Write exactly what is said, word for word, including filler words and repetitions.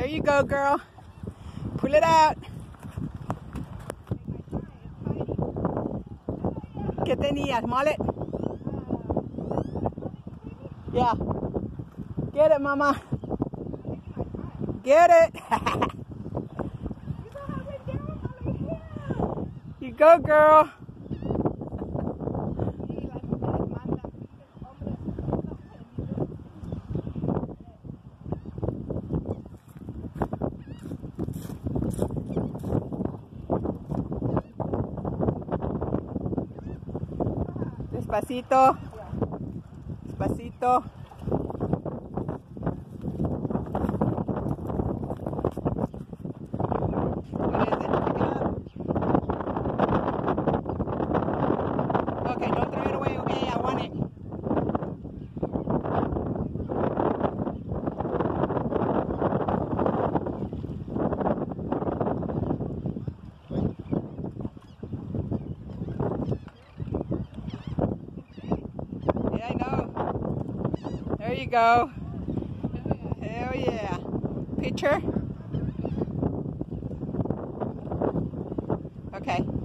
There you go, girl. Pull it out. ¿Qué tenías? Mullet? Yeah. Get it, mama. Get it. You go, girl. Despacito. Despacito. What is it? Okay, don't throw it away, okay? I want it. Yeah, I know. There you go. Hell yeah. Picture? Okay.